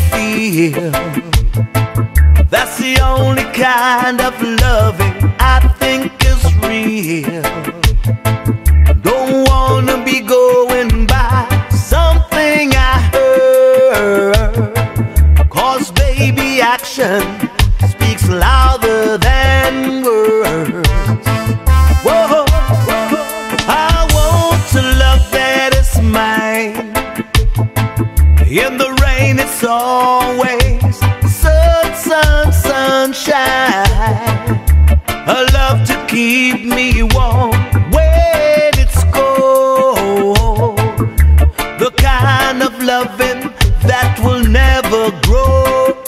feel. That's the only kind of loving I think is real. Don't wanna be going by something I heard, 'cause baby action speaks louder than words. Whoa, I want to love that is mine. In the rain it's always sunshine. A love to keep me warm when it's cold. The kind of loving that will never grow.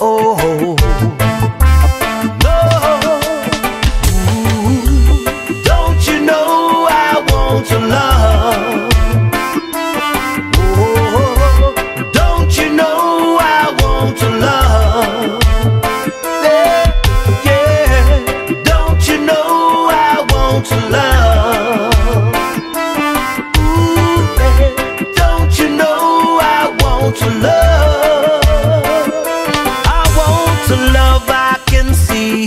No. Ooh, don't you know I want to love? Oh, don't you know I want to love? To love. Ooh, baby, don't you know I want to love? I want to love I can see.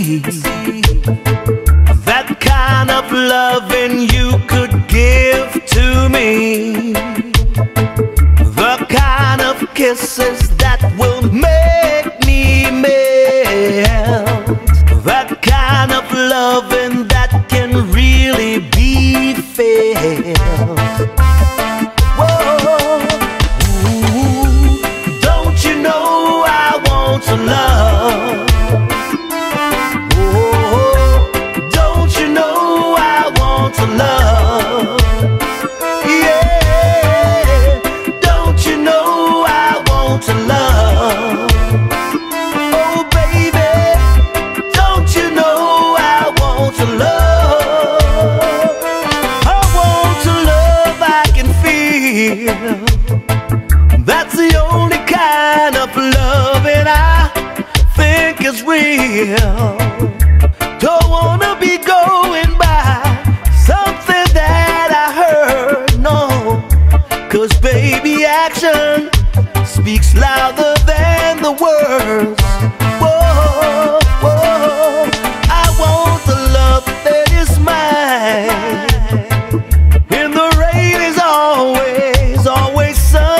That kind of loving you could give to me. The kind of kisses that will make me melt. That kind of loving that can really be felt. Whoa, ooh, don't you know I want to love? Oh, don't you know I want to love? Yeah, don't you know I want to love? Oh baby, don't you know I want to love? That's the only kind of loving I think is real. Don't wanna be going by something that I heard, no. 'Cause baby action speaks louder than the words. Whoa, whoa, I want the love that is mine. In the rain is always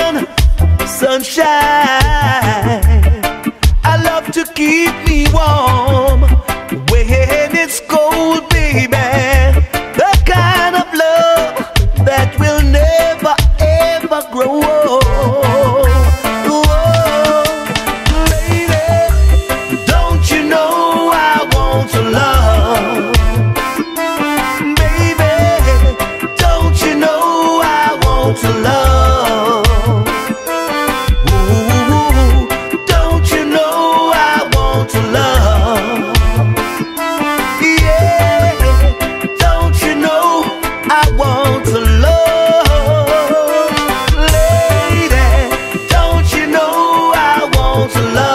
sunshine. I love to keep me warm when it's cold, baby. The kind of love that will never ever grow old. Oh, lady, don't you know I want to love? Baby, don't you know I want to love? To love, yeah, don't you know I want to love? Lady, don't you know I want to love?